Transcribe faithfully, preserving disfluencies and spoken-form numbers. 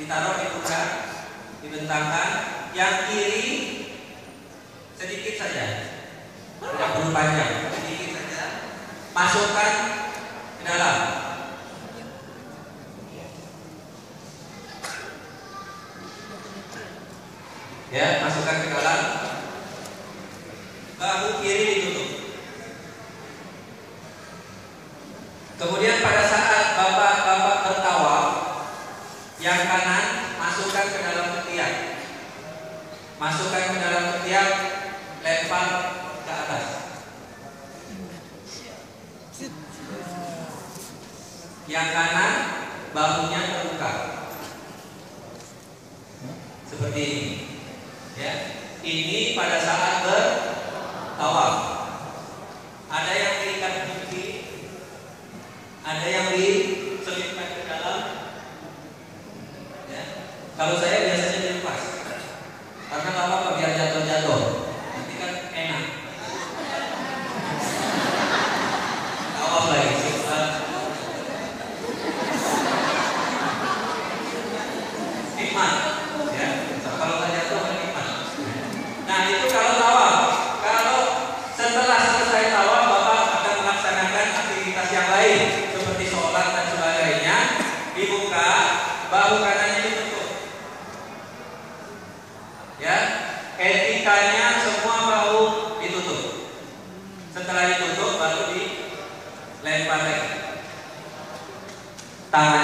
ditaruh di muka, dibentangkan. Yang kiri sedikit saja, tidak perlu panjang, sedikit saja. Masukkan ke dalam. Ya, masukkan ke dalam. Bahu kiri ditutup. Kemudian pada saat bapak-bapak bertawaf, yang kanan masukkan ke dalam ketiak. Masukkan ke dalam ketiak, lempar ke atas. Yang kanan bahunya terbuka. Seperti ini. Ya, ini pada saat bertawaf. Ada yang diikat kaki, ada yang diselipkan ke dalam. Ya. Kalau saya biasanya dilepas, karena nggak apa-apa biar jatuh-jatuh. Nanti kan enak. Tawaf lagi. Nikmat. Ya. Kalau nggak jatuh kan nikmat. Nah itu kalau tawaf. Kalau setelah selesai tawaf, bapak akan melaksanakan aktivitas yang lain seperti sholat dan sebagainya. Dibuka, bahu kanannya ditutup. Ya, etikanya semua bahu ditutup. Setelah ditutup baru dilempar lagi. Tangan